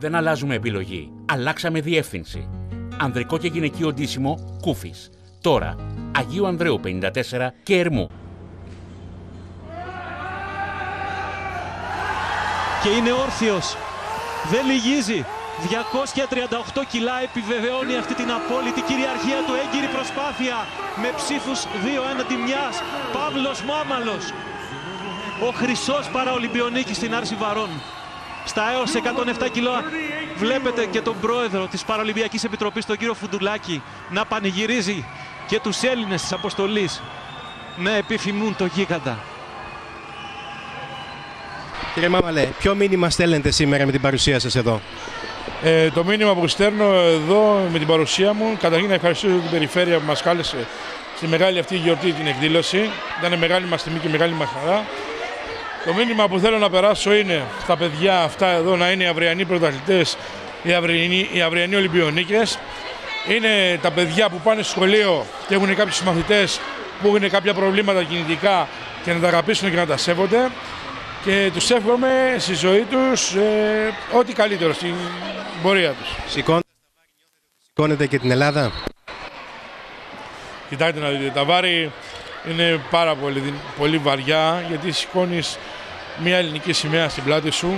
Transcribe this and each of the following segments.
Δεν αλλάζουμε επιλογή. Αλλάξαμε διεύθυνση. Ανδρικό και γυναικείο ντύσιμο Κούφης. Τώρα, Αγίου Ανδρέου 54 και Ερμού. Και είναι όρθιος. Δεν λυγίζει. 238 κιλά επιβεβαιώνει αυτή την απόλυτη κυριαρχία του. Έγκυρη προσπάθεια με ψήφους 2 έναντι 1. Παύλος Μάμαλος. Ο χρυσός παραολυμπιονίκης στην άρση βαρών. Στα έως 107 κιλά βλέπετε και τον πρόεδρο της Παραολυμπιακής Επιτροπής, τον κύριο Φουντουλάκη, να πανηγυρίζει και τους Έλληνες της αποστολής να επιφημούν το γίγαντα. Κύριε Μάμαλε, ποιο μήνυμα στέλνετε σήμερα με την παρουσία σας εδώ? Το μήνυμα που στέλνω εδώ με την παρουσία μου, καταρχήν να ευχαριστήσω την περιφέρεια που μας κάλεσε στη μεγάλη αυτή γιορτή την εκδήλωση. Ήταν μεγάλη μας τιμή και μεγάλη μας χαρά. Το μήνυμα που θέλω να περάσω είναι στα παιδιά αυτά εδώ να είναι οι αυριανοί πρωταθλητές, οι αυριανοί Ολυμπιονίκες. Είναι τα παιδιά που πάνε στο σχολείο και έχουν κάποιους μαθητές που έχουν κάποια προβλήματα κινητικά και να τα αγαπήσουν και να τα σέβονται. Και τους εύχομαι στη ζωή τους ό,τι καλύτερο στην πορεία τους. Σηκώνετε και την Ελλάδα. Κοιτάξτε να δείτε, τα βάρη είναι πάρα πολύ βαριά, γιατί σηκώνεις μια ελληνική σημαία στην πλάτη σου.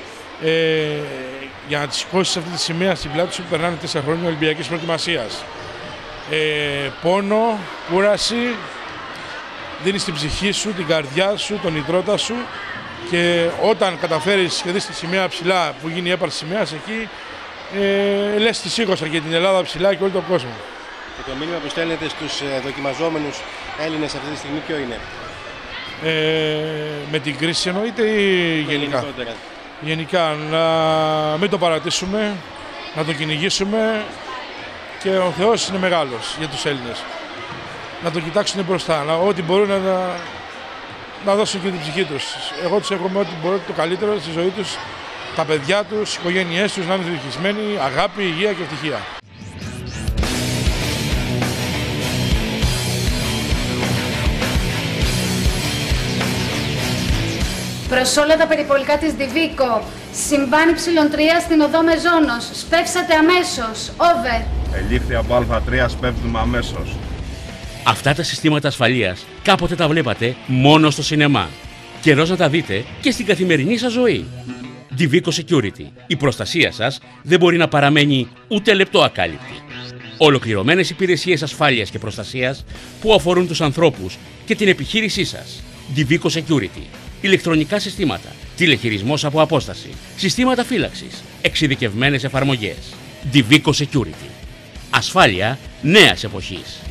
Για να τη σηκώσεις αυτή τη σημαία στην πλάτη σου περνάνε 4 χρόνια Ολυμπιακής προετοιμασίας. Πόνο, κούραση, δίνεις την ψυχή σου, την καρδιά σου, τον υδρότα σου. Και όταν καταφέρεις και δεις τη σημαία ψηλά που γίνει η έπαρση σημαίας εκεί, λες τη σήκωσα και την Ελλάδα ψηλά και όλο τον κόσμο. Και το μήνυμα που στέλνετε στους δοκιμαζόμενους Έλληνες αυτή τη στιγμή ποιο είναι? Με την κρίση εννοείται ή γενικά? Γενικά, να μην το παρατήσουμε, να το κυνηγήσουμε και ο Θεός είναι μεγάλος για τους Έλληνες. Να το κοιτάξουν μπροστά, ό,τι μπορούν να δώσουν και την ψυχή τους. Εγώ τους εύχομαι ό,τι μπορώ το καλύτερο στη ζωή τους, τα παιδιά τους, οι οικογένειές τους να είναι ευτυχισμένοι, αγάπη, υγεία και ευτυχία. Προς όλα τα περιπολικά της Διβίκο, συμβάν Y3 στην οδό Μεζόνος, σπεύσατε αμέσως, over. Ελήφθη από Α3, σπέβδουμε αμέσως. Αυτά τα συστήματα ασφαλείας κάποτε τα βλέπατε μόνο στο σινεμά. Καιρός να τα δείτε και στην καθημερινή σας ζωή. Divico Security. Η προστασία σας δεν μπορεί να παραμένει ούτε λεπτό ακάλυπτη. Ολοκληρωμένες υπηρεσίες ασφάλειας και προστασίας που αφορούν τους ανθρώπους και την επιχείρησή σας. Divico Security. Ηλεκτρονικά συστήματα, τηλεχειρισμός από απόσταση, συστήματα φύλαξης, εξειδικευμένες εφαρμογές. Divico Security. Ασφάλεια νέας εποχής.